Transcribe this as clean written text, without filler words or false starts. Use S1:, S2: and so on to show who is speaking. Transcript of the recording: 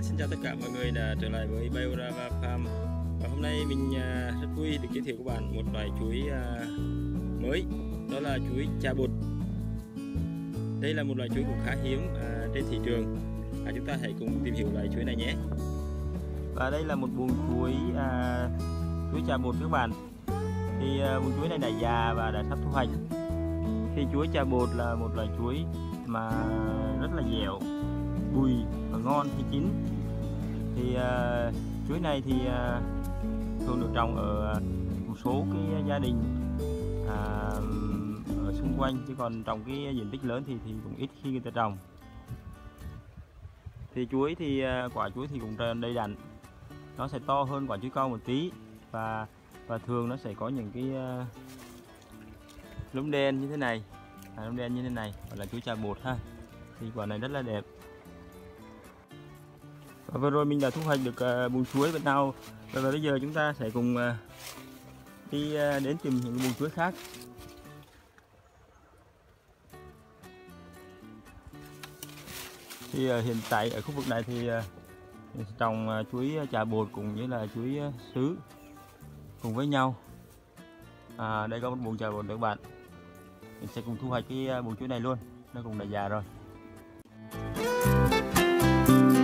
S1: Xin chào tất cả mọi người đã trở lại với Biorava Farm. Và hôm nay mình rất vui được giới thiệu các bạn một loài chuối mới, đó là chuối cha bột. Đây là một loài chuối cũng khá hiếm trên thị trường. Chúng ta hãy cùng tìm hiểu loài chuối này nhé. Và đây là một buồng chuối chuối cha bột các bạn. Thì buồng chuối này đã già và đã sắp thu hoạch. Thì chuối cha bột là một loài chuối mà rất là dẻo, bùi và ngon khi chín. Thì chuối này thì thường được trồng ở một số cái gia đình ở xung quanh, chứ còn trồng cái diện tích lớn thì cũng ít khi người ta trồng. Thì chuối thì quả chuối thì cũng đầy đặn, nó sẽ to hơn quả chuối câu một tí, và thường nó sẽ có những cái lúm đen như thế này, lúm đen như thế này gọi là chuối cha bột ha. Thì quả này rất là đẹp. Và vừa rồi mình đã thu hoạch được buồng chuối bên nào, và bây giờ chúng ta sẽ cùng đi đến tìm những buồng chuối khác. Thì hiện tại ở khu vực này thì trồng chuối cha bột cũng như là chuối sứ cùng với nhau. Đây có một buồng cha bột các bạn, mình sẽ cùng thu hoạch cái buồng chuối này luôn, nó cũng đã già rồi.